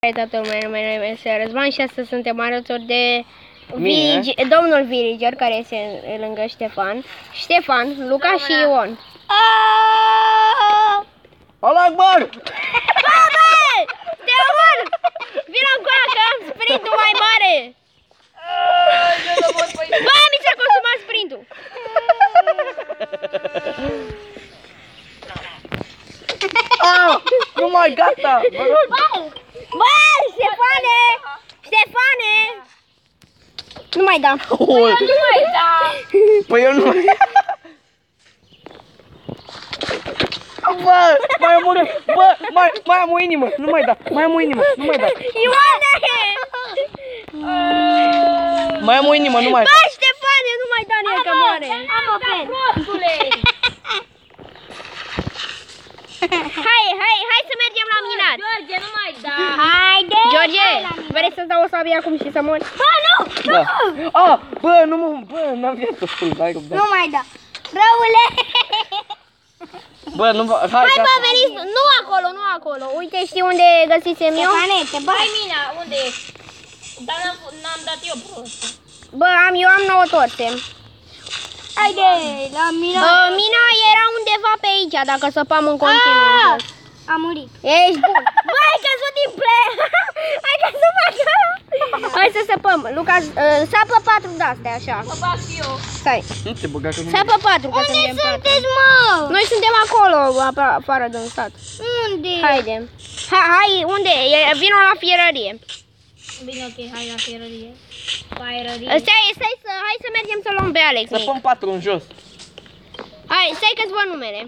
Toată lumea, numele este Răzvan și astăzi suntem alături de domnul Villager, care este lângă Ștefan. Ștefan, Luca și Ion. Allah Akbar! Te omor! Vino încoa că am sprintul mai mare! Bă, mi s-a consumat sprintul! Nu mai gata! Bă, Ștefane! Ștefane! Nu mai da! Nu mai da! Păi eu nu mai... Bă, mai am o... Bă, mai am o inimă! Nu mai da! Mai am o inimă! Nu mai da! Ioane! Mai am o inimă! Nu mai da! Bă, Ștefane, nu mai da nici că moare! Am o pen! Prostule! Hai să mergem la minat! George, nu mai da! Haide! George, vrei să-ți dau o sabie acum și să mori? Bă, nu! Da. Bă, nu mă... Bă, n-am viață full, hai că... Nu mai da! Răule! Bă, nu va... Hai, Hai, gata. bă, veniți! Nu acolo, nu acolo! Uite, știi unde găsisem eu? Hai, Mina, unde ești? Dar n-am dat eu prost. Bă, eu am 9 torțe. Haide, la Mina! Bă, mina era undeva pe aici, dacă săpam în continuu. A murit. Ești bun! Bă, ai căzut din play! Ai căzut pe acolo! Hai să săpăm. Luca, sapă 4 de-astea, așa. Mă bag și eu. Stai. Nu te băga că nu... Sapă 4, că suntem 4. mă? Noi suntem acolo, afară din stat. Unde? Haide. Hai, unde? Vino la fierărie. Bine, ok, hai la fierărie. Fierărie. Hai să mergem să luăm pe Alex. Să pun 4 în jos. Hai, stai că-ți văd numele.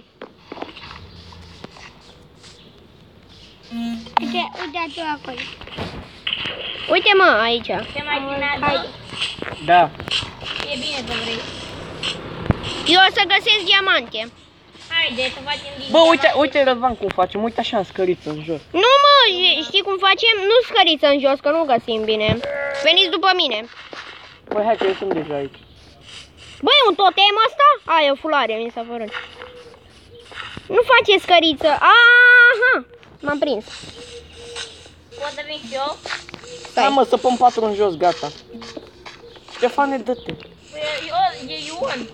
Uite tu acolo. Uite, mă, aici. Te mai filmează? Da. E bine că vrei. Eu o să găsesc diamante. Haide, să facem din Bă, uite Răzvan cum facem, uite așa în scăriță în jos. Nu, mă, știi cum facem? Nu scăriți în jos, că nu găsim bine. Veniți după mine. Păi hai că eu sunt deja aici. Bă, e un totem asta? A, e o fulare, mi s-a părut. Nu face scăriță. Aha, m-am prins. Pot să vin și eu? Hai mă, să pun 4 în jos, gata. Ștefane, dă-te. Păi, e Ion.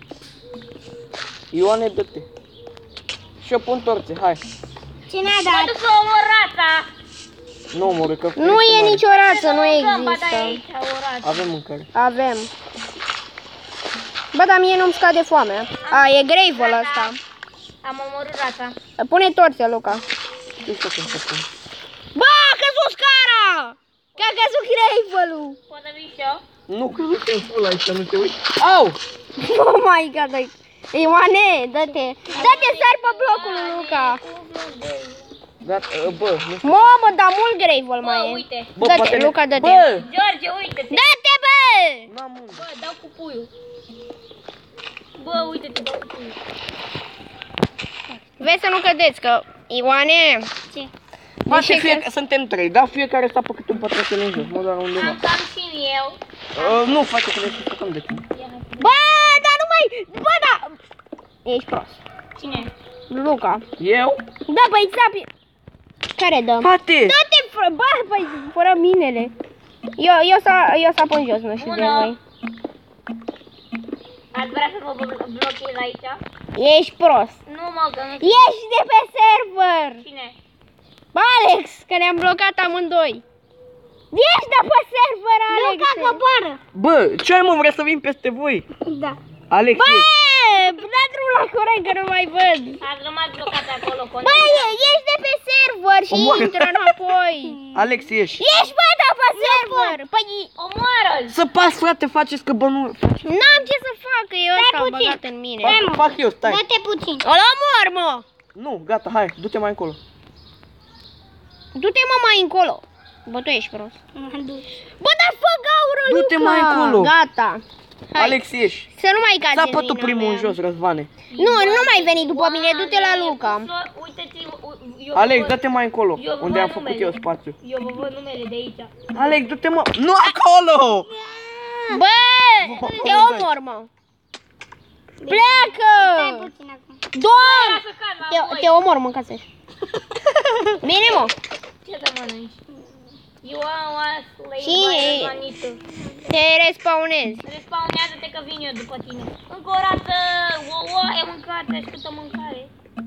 Ioane, dă-te. Și eu pun torțe, hai. Cine a Mă duc să omor rața. Nu omoră, că... Nu e nicio rață, nu Ba, există. dai aici o rață. Avem mâncare. Avem. Bă, dar mie nu-mi scade foamea. A, e grave-ul ăsta. Am omorât rața. Pune torțe, Luca. Știu cum să pun. Bă, a căzut scara! Că a căzut grave-ul. Pot să vin și eu? Nu, că nu te full aici, nu te uiți. Au! Oh my god, Ioane, dă-te. Dă-te, sari pe blocul lui Luca. Gata, bă, nu știu. Mamă, dar mult grave-ul mai Bă, e. uite. Bă, Dă-te, poate Luca, dă-te. Bă! George, uite-te. Dă-te, bă! N-am unde. Bă, dau cu puiul. Bă, uite-te, dau cu puiul. Vezi să nu cădeți, că Ioane... Ce? Face suntem 3, da? Fiecare stă pe câte un pătrățel în jos, mă doar undeva. Am cam și eu. Nu, face că ne sucăm de tine. Bă, dar nu mai... Bă, da... Ești prost. Cine? Luca. Eu? Da, băi, țapi... Care dă? Pate! Dă-te, bă, băi, fără minele. Eu să apun jos, nu știu de voi. Ați vrea să vă blochez aici? Ești prost. Nu mă, că nu... Ești de pe server. Cine? Bă, Alex, că ne-am blocat amândoi. Ești de pe server, Alex. Luca, coboară. Bă, ce ai mă, vrea să vin peste voi? Da. Alex, Bă, ești. da drumul la curent, că nu mai văd. Ați rămas blocat acolo, Bă, ești de pe server și Omoară. intră înapoi. Alex, ești. Ești, bă, de pe server. Păi, Omoară-l! Să pas, frate, faceți că bă nu... n-am ce să fac, că eu ăsta am băgat în mine. Fac eu, stai. Dă-te puțin. Îl omor, mă. Nu, gata, hai, du-te mai încolo. Du-te, mă, mai încolo. Bă, tu ești prost. Bă, dar fă gaură, Luca. Du-te mai încolo. Gata. Hai. Alex, ieși. Să nu mai cazi Sapă în tu vina primul mea. în jos, Răzvane. Nu mai veni după mine, du-te la Luca. Uite-te, Alex, dă-te mai încolo, eu vă unde văd am făcut numele. eu spațiu. Eu vă văd numele de aici. Alex, du-te mă... Nu acolo! Bă, te omor, mă. Pleacă! Doamne! Te omor, mâncați. Bine, mă. Ce să mănânci? You are Și- Te respawnezi. Respawnează-te că vin eu după tine. Încă o dată, e mâncată și câtă mâncare.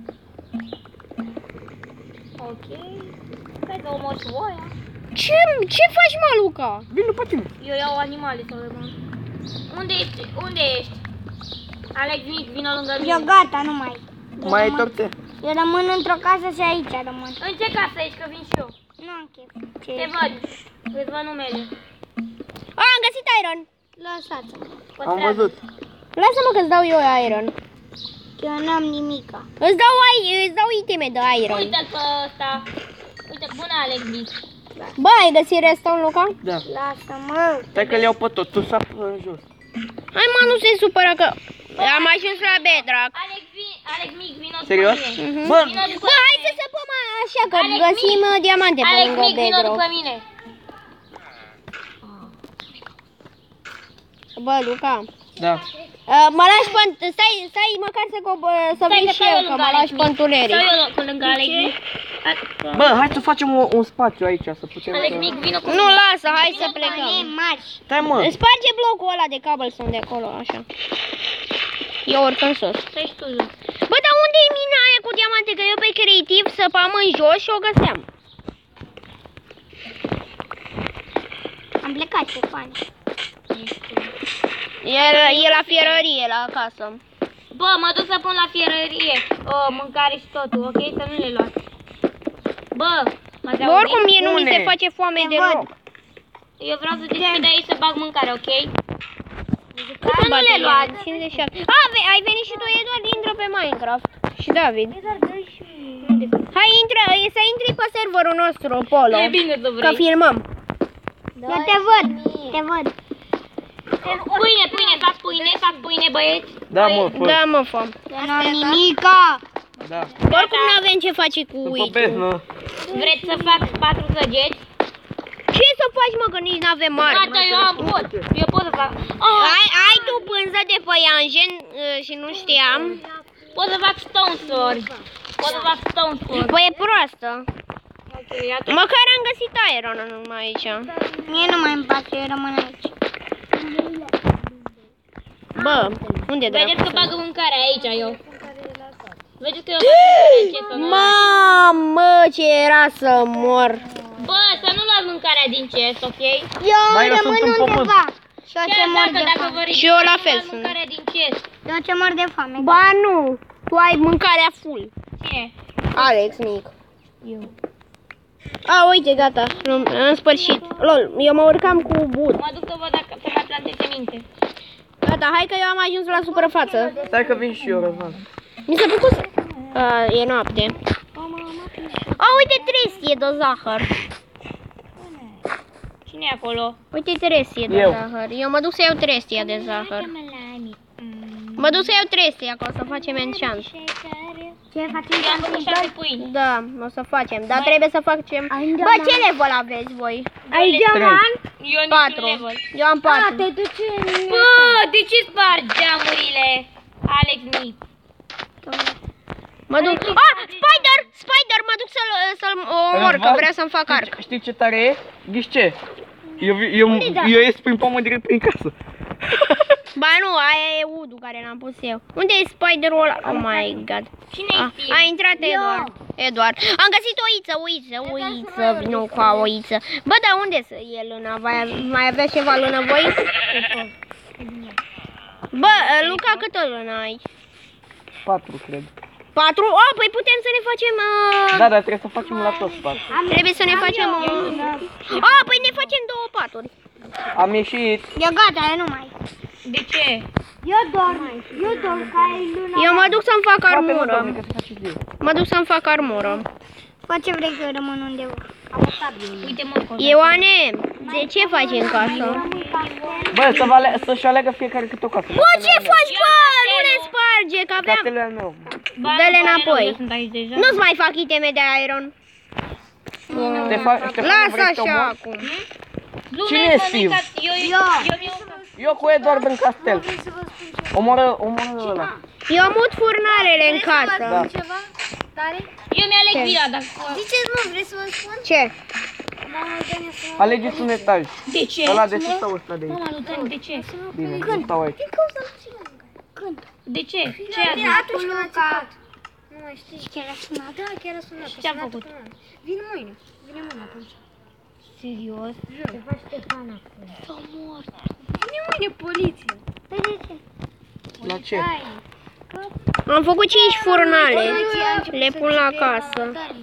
Ok. Hai să omor și oia. Ce faci, mă, Luca? Vin după tine. Eu iau animale să le mănânc. Unde ești? Alex, vino lângă mine. Eu gata, nu mai. Mai ai torte? Eu rămân într-o casă și aici rămân. În ce casă ești, că vin și eu? Nu am chef. Te văd. Îți văd numele. Am găsit iron. Lăsați-mă. Am văzut. Lasă-mă că-ți dau eu iron. Eu n-am nimica. Îți dau iteme de iron. Uite-l pe ăsta. Uite, bună Alex, Mic. Bă, ai găsit restul, Luca? Da. Lasă-mă. Stai că le iau pe tot, tu sap în jos. Hai, mă, nu se supăra că am ajuns la bedrock. Alex, Mic, vino Serios? după mine. Bă, Vino după Bă, hai mine. să săpăm așa, că Alex, găsim diamante pe Alex, lângă Mic, vino bedrock. după mine. Bă, Luca, da. mă lași stai măcar să vin și eu, că mă lași pe întuneric. Stau eu lângă Alex, Mic. Bă, hai să facem un spațiu aici, să putem Alex, să... Mic, vino cu Nu, mine. lasă, hai să E plecăm. mari. Stai, mă. Sparge blocul ăla de cobblestone de acolo, așa. Eu urc în sus. Stai și tu jos. Bă, dar unde e mina aia cu diamante? Că eu pe creativ săpam în jos și o găseam. Am plecat ce faci. E la fierărie, la casă. Bă, mă duc să pun la fierărie mâncare și totul, ok? Să nu le luați. Bă, mă Bă, oricum mie nu mi se Pune. face foame Te deloc. Eu vreau să deschid de aici să bag mâncare, ok? Cât nu le luați. 57. Ai venit și tu, Eduard, intră pe Minecraft. Și David. Hai, să intri pe serverul nostru, Polo. E bine să Că vrei. filmăm. Eu te văd. Te văd. Fac pâine, băieți. Da, mă, fă. Da, mă, fă. Eu n-am nimica. Da. Oricum nu avem ce face cu După uitul. beznă. Vreți să fac 4 săgeți? Ce să faci, mă, că nici n-avem Gata, arme? eu pot să fac. Ai tu pânză de păianjen și nu știam. Pot să fac stone sword. Păi e proastă. Ok, atunci. Măcar am găsit iron numai aici. Mie nu mai îmi place, eu rămân aici. Bă, unde Vedeți dracu? că bagă mâncare aici, eu. Vedeți că eu fac ce să nu... Mamă, ce era să mor. Bă, să nu luați mâncarea din chest, ok? Eu Mai eu rămân sunt în pământ. undeva. Și eu ce Chiar mor dacă, de dacă vă foame. Și eu la fel luați sunt. mâncarea din chest. Eu ce mor de foame. Ba nu, tu ai mâncarea full. Cine? Alex, mic. Eu. A, uite, gata, în sfârșit. Lol, eu mă urcam cu bud. Mă duc să văd dacă se mai planteze minte. Gata, hai că eu am ajuns la suprafață. Stai că vin și eu, Răzvan. Mi s-a făcut să... E noapte. A, uite, trestie de zahăr. Cine e acolo? Uite, trestie de Eu. zahăr. Eu mă duc să iau trestia de zahăr. Mă duc să iau trestia acolo, să facem enchant. Ce facem? Eu am făcut 6 pâini. Da, o să facem, dar trebuie să facem... Bă, ce level aveți voi? Ai diamant? Eu niciun 4. level. Eu am 4. Te duci în... Bă, de ce spargi geamurile? Alex Mic. Mă duc... Spider, mă duc să-l omor, că vreau să-mi fac arc. Știi ce tare e? Ghiși ce? Eu ies prin pământ direct prin casă. Ba nu, aia e udul care l-am pus eu. Unde e spiderul ăla? Oh my god. Cine e Steve? A intrat Eduard. Am găsit o oiță, vino cu a oiță. Bă, dar unde e lâna? Mai avea ceva lână voi? Bă, Luca, câtă lână ai? 4, cred. 4? Păi putem să ne facem... Da, dar trebuie să facem la toți 4. Trebuie să ne facem... păi ne facem 2 paturi. Am ieșit. Eu gata, eu nu mai. De ce? Eu dorm, că ai luna. Eu mă duc să-mi fac Poate nu, armură. doamne, că se face zi. Mă duc să-mi fac armură. Fă ce vrei că eu rămân undeva. Uite mă, Ioane, de ce faci în casă? Bă, să-și aleagă fiecare câte o casă. Bă, ce faci, bă? Nu ne sparge, că aveam... Datele al meu. Dă-le înapoi. Eu sunt aici deja. Nu-ți mai fac iteme de iron. Lasă așa acum. Cine e Steve? Eu cu Eduard în castel. Omoră ăla. Eu mut furnarele în casă. Da. Ceva tare? Eu mi-aleg Ce? vila, dacă... Ziceți, mă, vrei să vă spun? Ce? Alegeți un etaj. De ce? Ăla de sus sau ăsta de aici? Mama lui Dani, de ce? Bine, nu stau aici. De ce? Ce a zis? Atunci când a țipat. Nu mai știi. Și chiar a sunat? Da, chiar a sunat. Și ce-a făcut? Vine mâine. Vine mâine atunci. Serios? Ce faci Ștefan acum? S-a mort. Vine mâine poliția. Păi de ce? La ce? Am făcut 5 furnale. Le pun la casă.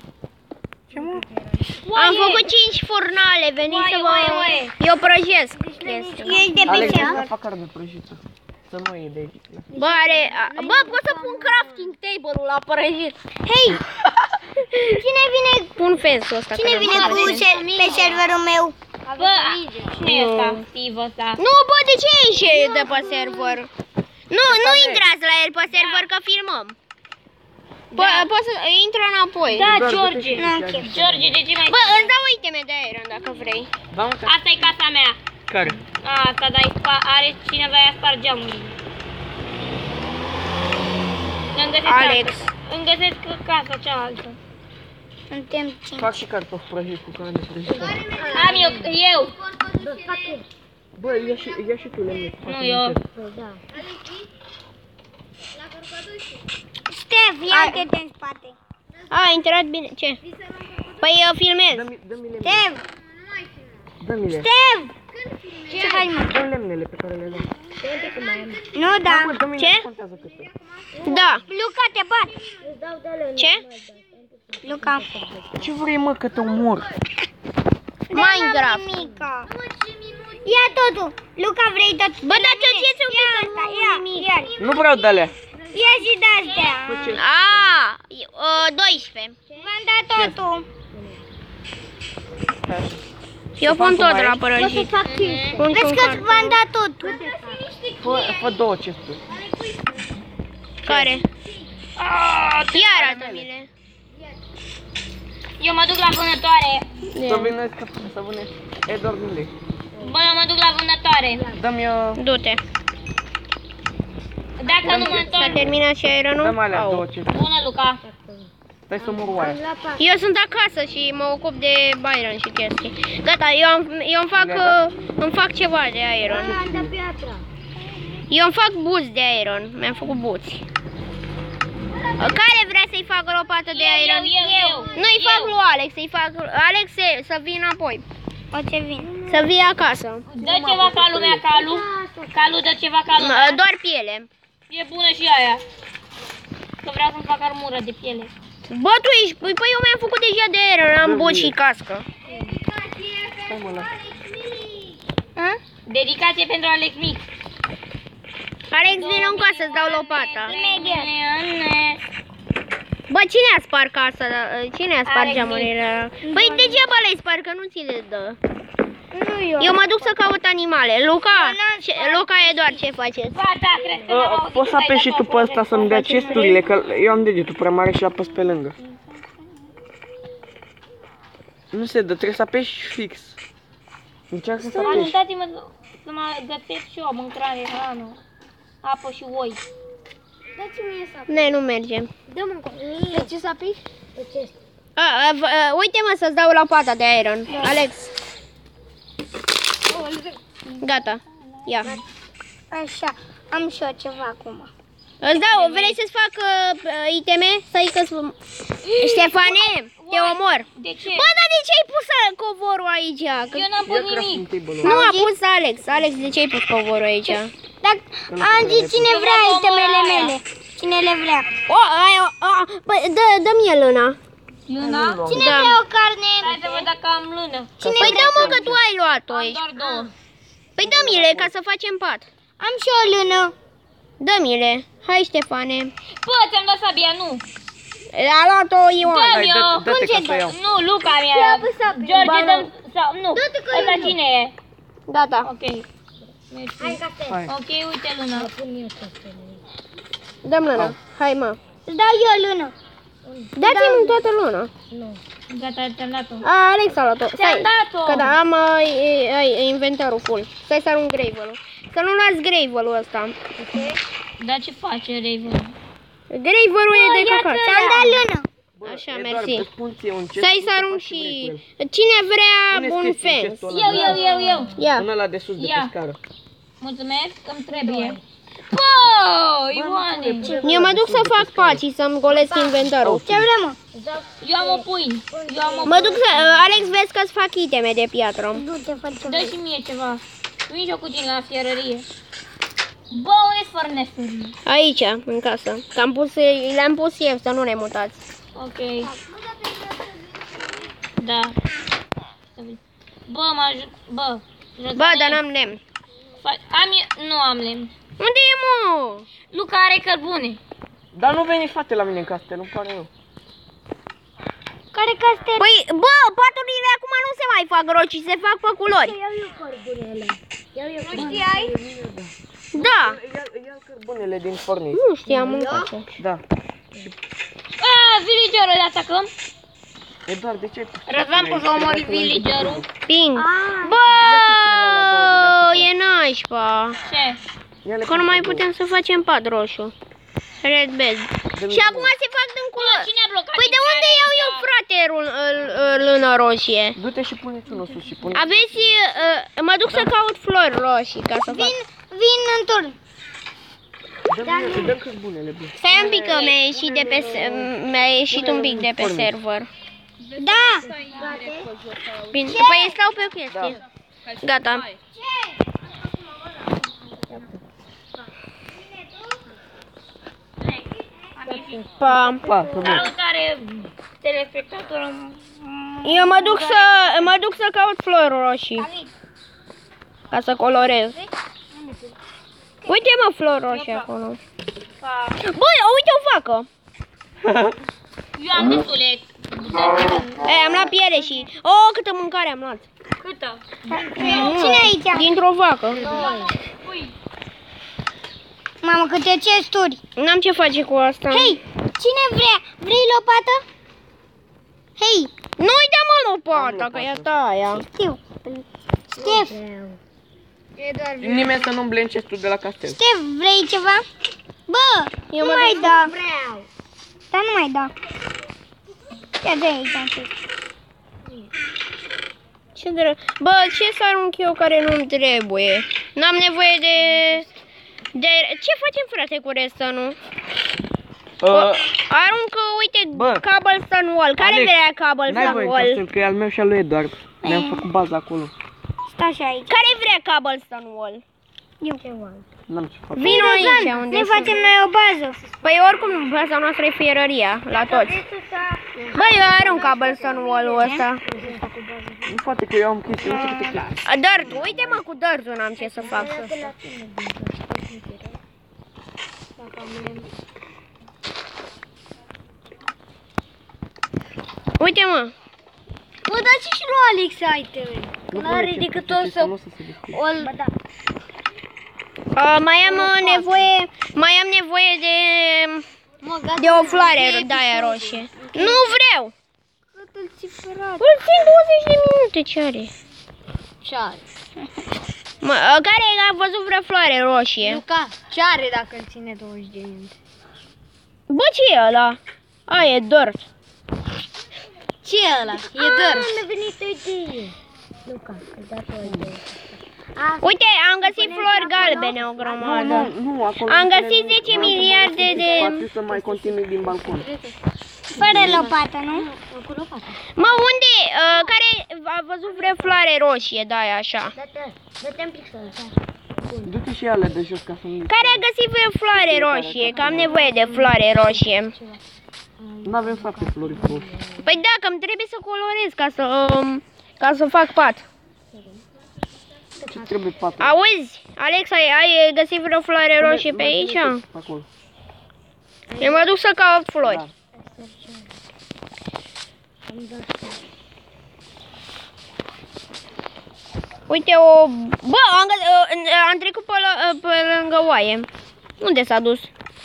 Am făcut 5 furnale. Veniți să vă... Eu prăjesc chestia. Ești de Alex, pe să fac carne prăjită. Să nu iei de aici. Bă, bă, pot să pun crafting table-ul la prăjit. Hei! Cine vine? Pun fence-ul ăsta. Cine vine pe serverul meu? Bă, cine e ăsta? Steve ăsta? Nu, bă, de ce ești de pe server? Nu intrați la el pe server că filmăm. Poți să intră înapoi. Da, George. George, de ce mai... Bă, îți dau iteme de iron dacă vrei. Asta e casa mea. Care? Asta, dar are cineva i-a spart geamurile. Alex. Îmi găsesc casa cealaltă. Suntem 5. Fac și cartofi prăjiți cu carne prăjită. Am eu. Bă, ia și tu lemne. Nu, eu. Ștef, ia-te în spate. A intrat bine. Ce? Păi eu filmez. Dă-mi lemne. Ștef! Dă-mi-le. Ștef! Ce hai mă? Dă-mi lemnele pe care le dăm. Nu, da. Ce? Contează câte. Da. Luca, te bat. Ce? Luca. Ce vrei, mă, că te omor? Minecraft. Nimica. Ia totul. Luca, vrei tot? Bă, dar ce ți-e un pic? Ia. Nu vreau de-alea. Ia și de-astea. A, 12. V-am dat totul. Eu pun tot la prăjit. Vezi că v-am dat totul. Fă două chesturi. Care? Ia arată-mi-le. Eu mă duc la vânătoare. Să vină, să vină. E doar gândesc. Bă, eu mă duc la vânătoare. Dă-mi Du-te. Dacă nu mă S-a întorc... terminat și iron-ul? dă-mi alea două chesturi. Bună, Luca. Stai să mor oaia. Eu sunt acasă și mă ocup de iron și chestii. Gata, eu îmi fac ceva de iron. Eu îmi fac buți de iron. Mi-am făcut buți. Care vrea să-i facă lopată de iron? Eu. Nu-i fac lui Alex, să-i fac... Alex, să vii înapoi. O ce vin? Să vii acasă. Dă ceva ca lumea, Calu. Calu, dă ceva ca lumea. Doar piele. E bună și aia. Că vreau să-mi fac armură de piele. Bă, tu ești... Păi eu mi-am făcut deja de iron, am buci și cască. Stai, mă, la. Dedicație pentru Alex Mix. Alex, vine în casă, îți dau lopata. Imediat. Bă, cine a spart casa? Cine a spart geamurile? Păi degeaba le-ai spart, că nu ți le dă. Nu eu. Eu mă duc să caut animale. Luca, Eduard, ce faceți? Gata, cred că Poți să apeși și tu pe ăsta să-mi dea chesturile, că eu am degetul prea mare și apăs pe lângă. Nu se dă, trebuie să apeși fix. Încearcă să apeși. Ajutați-mă să mă gătesc și eu mâncare, hrană, apă și oi. Dați-mi să Ne, nu merge. dă-mă încă. De ce să apiși? De ce? Uite mă să-ți dau lopata de iron. Alex. Gata. Ia. Așa, am și eu ceva acum. Îți dau, vrei să-ți fac iteme? Să-i că Ștefane, te omor. De ce? Bă, dar de ce ai pus covorul aici? Că... Eu n-am pus nimic. Nu a pus Alex. Alex, de ce ai pus covorul aici? Dar am zis cine vrea itemele mele. Cine le vrea. Bă, dă-mi el lâna. Luna? Cine Da. vrea o carne? Hai să văd dacă am lână. Păi dă-mă că tu ai luat-o Am aici. doar două. Păi dă-mi-le ca să facem pat. Am și o lână. Dă-mi-le. Hai, Ștefane. Bă, ți-am dat sabia, nu. A luat-o Ioan. Dă-mi eu. Dă-te ca să iau. Nu, Luca mi-a. George, dă-mi. Sau, nu. Ăsta cine e? Gata. Ok. Hai. Ok, uite luna. Dăm lâna. Hai, mă. Îți dau eu lână. Dați-mi toată luna. Gata, ți-am dat-o. Alex a luat-o. Ți-am Stai, dat-o. că da, am inventarul full. Stai să arunc gravel-ul. Să nu luați gravel-ul ăsta. Dar ce face Raven? Gravel-ul e de ia-ți căcat. Ți-am dat lână. Așa, Eduard, mersi. îți spun ție un chest, Stai să nu arunc faci ce vrei și... cu el. Cine vrea Puneți un chestii în fence? chestul ăla, Eu. Ia. În ăla de sus de pe Ia. scară. Mulțumesc, îmi trebuie. Bă, Ioane! Eu mă duc să fac paci, să-mi golesc inventarul. Ce vrem, mă? Eu am o pâine. Mă duc să... Alex, vezi că-ți fac iteme de piatră. Du-te, fă ce Dă vrei. și mie ceva. Vin și eu cu tine la fierărie. Bă, unde-s fărnesurile? Aici, în casă. Că le-am pus eu, să nu le mutați. Ok. Da. Bă, mă ajut. Bă. Bă, dar n-am lemn. Nu am lemn. Unde e, mă? Luca are cărbune. Dar nu veni frate la mine în casă, nu pare eu. Care castel? Păi, bă, paturile acum nu se mai fac roci, se fac pe culori. Nu știai? Da. Ia cărbunele din fornic. Nu știam încă ce. Da. Villagerul le atacăm. Eduard, de ce ai pus? Răzvan, poți să omori villagerul? Ping. Bă, e nașpa. Ce? Că nu mai putem să facem pad roșu. Red bed. Și acum se fac din culori. Cine a blocat? Păi de unde iau eu, frate, lână roșie? Du-te și puneți unul sus și pune. Aveți, mă duc să caut flori roșii ca să fac. Vin în turn. Dăm cărbunele, bine. Stai un pic că mi-a ieșit un pic de pe server. Da. Bine, păi stau pe o chestie. Gata. Pa. Pa, pe bine. Salutare, telespectator. Eu mă duc să caut flori roșii. Ca să colorez. Uite, mă, flori roșii acolo. Băi, uite o vacă. Eu am destule. Am luat piele și... Oh, câtă mâncare am luat. Câtă? Cine e aici? Dintr-o vacă. Mamă, câte chesturi. N-am ce face cu asta. Hei, cine vrea? Vrei lopată? Hei, Nu uite, mă, lopata, că e ta aia. știu. Stef, Nimeni să nu îmblence chestul de la castel. Stef, vrei ceva? Bă, Eu nu mă mai duc. da. Dar nu mai da. Ce de aici am spus? Bă, ce să arunc eu care nu-mi trebuie? N-am nevoie de... Ce facem, frate, cu restul? Aruncă, uite, Bă, cobblestone wall. Care Alex, vrea n-ai cobblestone voie în wall? castel, că e al meu și al lui Eduard. Ne-am făcut baza acolo. Stai și aici. Care vrea cobblestone wall? Eu. N-am ce fac. Vino aici, unde Ne sunt. facem noi o bază. Păi oricum, baza noastră e fierăria, la toți. Bă, eu arunc cobblestone wall-ul ăsta. Nu poate că eu am chestii, uite câte chestii. Dirt, uite mă, cu dirt-ul n-am ce să fac. Uite, mă. Bă, dați și lui Alex iteme. Nu N-are pune decât chestii, o să... nu o să se deschide. Da. Mai am nevoie de o floare de aia roșie. Nu vreau. Îl țipărat. Îl țin 20 de minute, ce are? Ce are? Care a văzut vreo floare roșie? Luca, ce are dacă îl ține 20 de minute? Bă, ce e ăla? A, e dirt. Ce e ăla? E dirt. Mi-a venit o idee. Luca, îi dați o idee. Uite, am găsit flori galbene, o grămadă. Nu, acolo. Am găsit 10 miliarde de... Poate să mai continui din balcon. Fără lopată, nu? Cu lopată. Mă, unde? Care a văzut vreo floare roșie, da, așa? Dă-te în pixel. Du-te și ale de jos ca să nu... Care a găsit vreo floare roșie? Că am nevoie de floare roșie. N-avem frate flori roșii. Păi da, că îmi trebuie să colorez ca să fac pat. Ce trebuie patru? Auzi, Alex, ai găsit vreo floare roșie pe aici? Acolo. Eu mă duc să caut flori. Da. Uite Bă, am trecut pe lângă oaie. Unde s-a dus?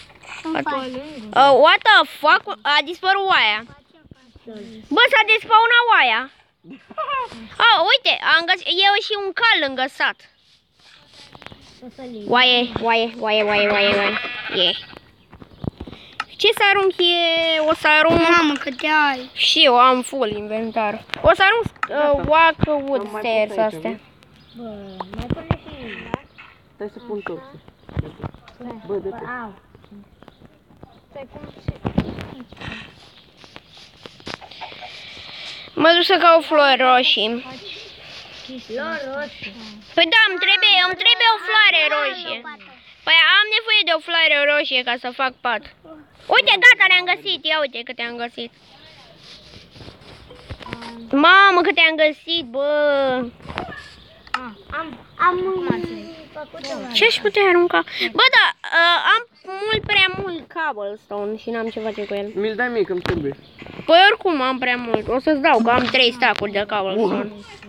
What the fuck? A dispărut oaia. Bă, s-a despawnat oaia. Uite, am găsit, e și un cal lângă sat. Oaie. Yeah. Ce să arunc o să arunc... Mamă, că te ai. Și eu am full inventar. O să arunc walk wood Mai stairs pus aici, astea. Bă, mai pune și... Stai să pun torțe. Bă, dă-te. Au. Stai cum și... Mă duc să caut flori roșii. Flori roșii. Păi da, îmi trebuie o floare roșie. Păi am nevoie de o floare roșie ca să fac pat. Uite, gata, le-am găsit. Ia uite câte am găsit. Mamă, câte am găsit, bă. Am făcut ceva. Ce aș putea arunca? Bă, da, am prea mult cobblestone și n-am ce face cu el. Mi-l dai mie că-mi trebuie. Păi oricum am prea mult. O să-ți dau, că am 3 stack-uri de cobblestone.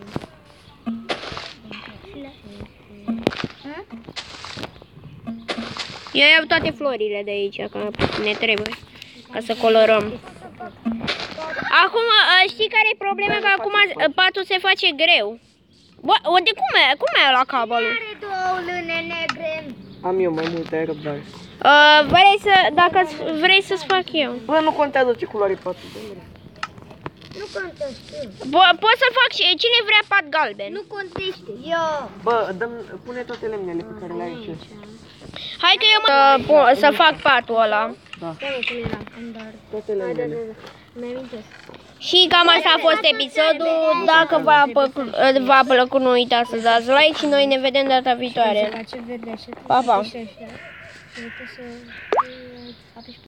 Eu iau toate florile de aici, că ne trebuie, ca să colorăm. Acum, știi care e problema? Că acum patul se face greu. Bă, de cum e la cabelul? Are două lune negre. Am eu mai multe, ai răbdare. Dacă vrei să-ți fac eu. Bă, nu contează ce culoare e patul. Nu contează. Pot să fac și cine vrea pat galben. Nu contește. Eu. Bă, pune toate lemnele pe care le ai aici. Hai că eu să fac patul ăla. Da, Stai că era. Am doar. toate lemnele. Mi-ai amintesc. Și cam asta a fost episodul. Dacă v-a plăcut, nu uitați să dați like și noi ne vedem data viitoare. Face verde așa. Pa, pa. Și așa. Uite să apeși